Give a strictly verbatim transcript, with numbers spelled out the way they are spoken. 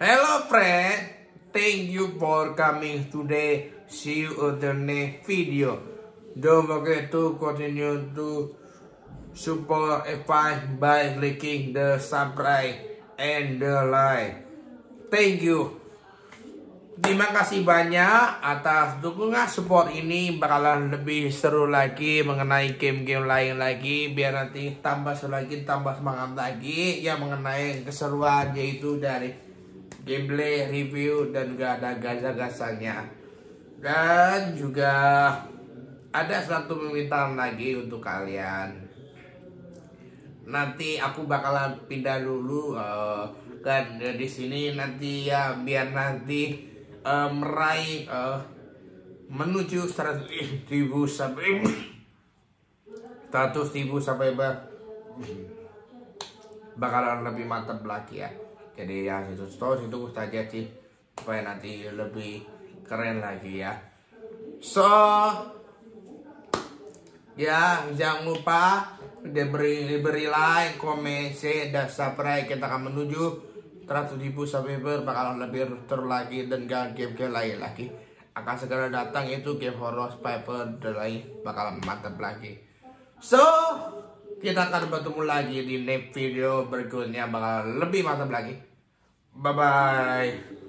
Hello friend, thank you for coming today. See you on the next video. Don't forget to continue to support Evan by clicking the subscribe and the like. Thank you. Terima kasih banyak atas dukungan support ini. Bakalan lebih seru lagi mengenai game-game lain lagi, biar nanti tambah seru lagi, tambah semangat lagi yang mengenai keseruan, yaitu dari gameplay, review, dan juga ada gasa-gasanya. Dan juga ada satu permintaan lagi untuk kalian. Nanti aku bakalan pindah dulu uh, kan di sini nanti ya, biar nanti Uh, meraih uh, menuju seratus ribu sampai seratus ribu sampai bakalan lebih mantap lagi ya. Jadi ya itu terus itu saja sih, supaya nanti lebih keren lagi ya. So ya, jangan lupa diberi diberi like, komen, share, dan subscribe. Kita akan menuju seratus ribu subscriber, bakalan lebih terus lagi, dan game-game lain lagi akan segera datang, itu game horror, Piper, dan lain bakalan mantap lagi. So kita akan bertemu lagi di next video berikutnya, bakalan lebih mantap lagi. Bye bye.